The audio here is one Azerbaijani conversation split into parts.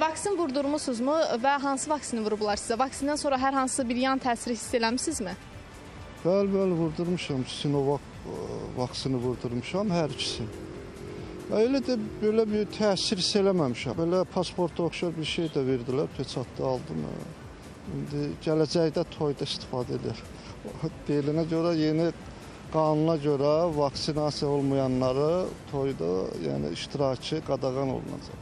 Vaksin vurdurmusunuzmu və hansı vaksini vurublar sizə? Vaksindən sonra hər hansı bir yan təsiri hiss eləmisinizmi? Bəli, vurdurmuşam. Sinovac vaksini vurdurmuşam, hər ikisini. Elə də belə bir təsir hiss eləməmişəm. Belə pasporta oxşar bir şey də verdilər, peçatda aldım. İndi gələcəkdə toyda istifadə edər. Deyilinə görə, yeni qanuna görə vaksinasiya olmayanları toyda iştirakçı qadağan olunacaq.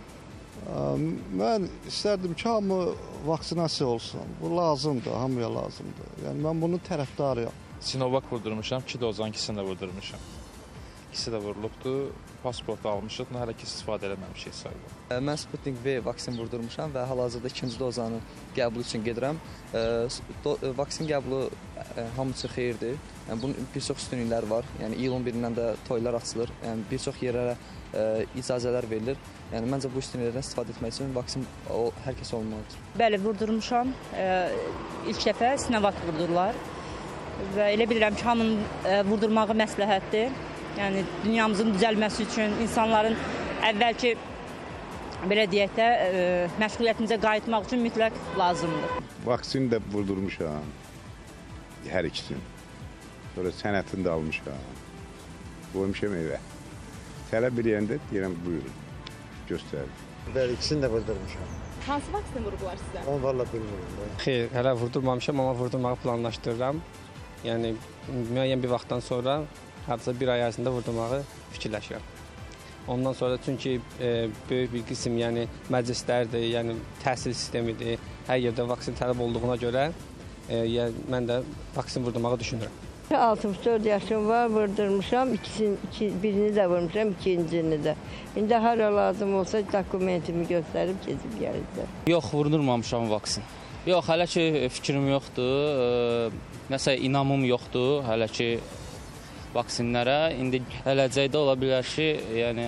Mən istərdim ki, hamı vaksinasiya olsun. Bu lazımdır, hamıya lazımdır. Yəni mən bunun tərəfdarıyam. Sinovac vurdurmuşam, 2 dozdan ikisini də vurdurmuşam. İkisi də vurulubdur, pasport almışıq, hələ ki istifadə eləməmişik sayılır. Mən Sputnik V vaksin vurdurmuşam və hal-hazırda ikinci dozanın qəbulu üçün gedirəm. Vaksin qəbulu hamı üçün xeyirdir. Yəni, bunun bir çox üstünlükləri var. Yəni, iyulun 1-dən də toylar açılır. Yəni, bir çox yerlərə icazələr verilir. Yəni, məncə bu üstünlüklərdən istifadə etmək üçün vaksin hər kəs olmalıdır. Bəli, vurdurmuşam. İlk dəfə Sinovac vurdurlar. Və elə bilirəm ki, hamının vurdurmağı məsləhətdir. Yəni, dünyamızın düzəlməsi üçün, insanların əvvəlki, belə deyək də, məşğuliyyətimizə qayıtmaq üçün mütləq lazımdır. Vaksini də vurdurmuşam, hər ikisini. Sonra sənətini də almışam. Qoymuşam evə. Tələb eləyəndə deyirəm, buyurun, göstərin. Bəli, ikisini də vurdurmuşam. Hansı vaksini vurublar sizə? Onu valla bilmiyorum. Xeyr, hələ vurdurmamışam, amma vurdurmağı planlaşdırıram. Yəni, müəyyən bir vaxtdan sonra, hardasa bir ay ərzində vurdurmağı fikirləşirəm. Ondan sonra çünki böyük bir qism, yəni məclislərdir, yəni təhsil sistemidir, hər yerdə vaksin tələb olduğuna görə mən də vaksin vurdurmağı düşünürəm. 64 yaşım var, vurdurmuşam, birini də vurmuşam, ikincini də. İndi hara lazım olsa dokumentimi göstərib gezib gələcəm. Yox, vurdurmamışam vaksin. Yox, hələ ki fikrim yoxdur, nəsə inamım yoxdur hələ ki vaksinlərə. İndi gələcəkdə ola bilər ki, yəni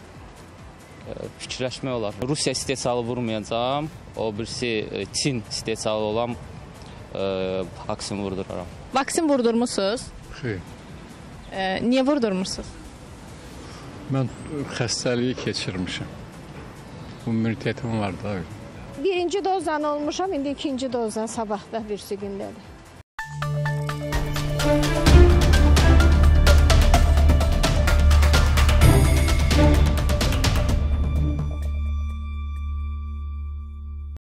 fikirləşmək olar. Rusiya istehsalı vurmayacağam, o birisi Çin istehsalı olan vaksin vurduraram. Vaksin vurdurmusunuz? Xeyr. Niyə vurdurmusunuz? Mən xəstəliyi keçirmişəm. İmmunitetim var da. Birinci dozdan olmuşam, indi ikinci dozdan sabahda birisi gündədir.